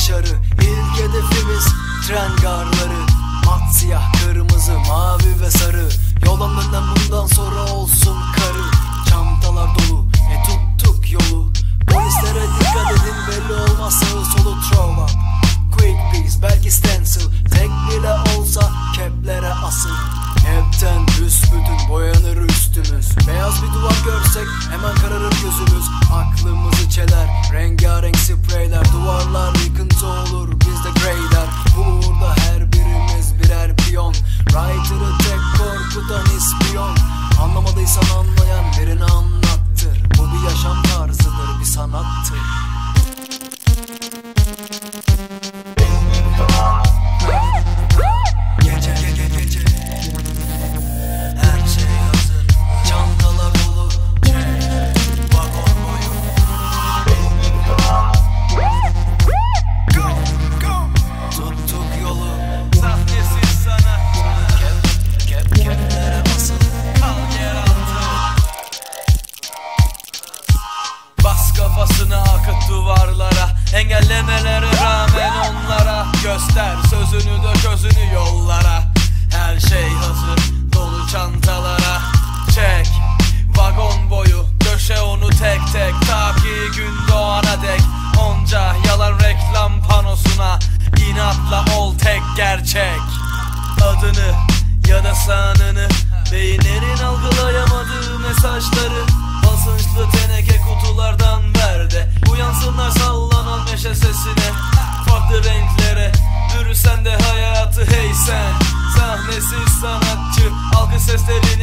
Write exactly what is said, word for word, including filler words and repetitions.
başarı. İlk hedefimiz tren garları. Mat siyah, kırmızı, mavi ve sarı. Yol önünden bundan sonra olsun karı. Çantalar dolu, e tuttuk yolu. Polislere dikkat edin, belli olmaz sağı solu throw up. Quick piece, belki stencil, tek bile olsa keplere asıl. Hepten büsbütün boyanır üstümüz. Beyaz bir duvar görsek hemen kararır gözümüz. Aklımızı çeler rengarenk spreyler. Duvarlar yıkıntı olur, bizde greyler. Bu uğurda her birimiz birer piyon. Writer'ı tek korkutan ispiyon. Anlamadıysan anlayan birini anlattır. Bu bir yaşam tarzıdır, bir sanattır. Gece gece gece her şey hazır. Çantalar dolu, vagon boyu. Tuttuk yolu. Sahnesiz sana Kep, kep, keplere basıl. kal yer altı. Bas kafasını akıt duvarlara. Engellemelere rağmen onlara göster sözünü dök özünü yollara. Her şey hazır dolu çantalara. Çek vagon boyu, döşe onu tek tek, ta ki gün doğana dek. Onca yalan reklam panosuna inatla ol tek gerçek. Adını ya da sanını, beyinlerin algılayamadığı mesajları basınçlı teneke kutulardan ver de uyansınlar sallanan meşe sesine. Farklı renklere bürüsen de hayatı hey sen. Sahnesiz sanatçı, algı sesleri